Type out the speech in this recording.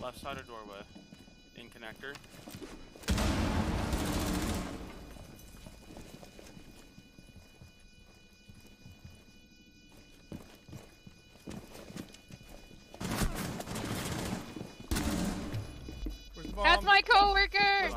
Left side of doorway. In connector. That's my coworker!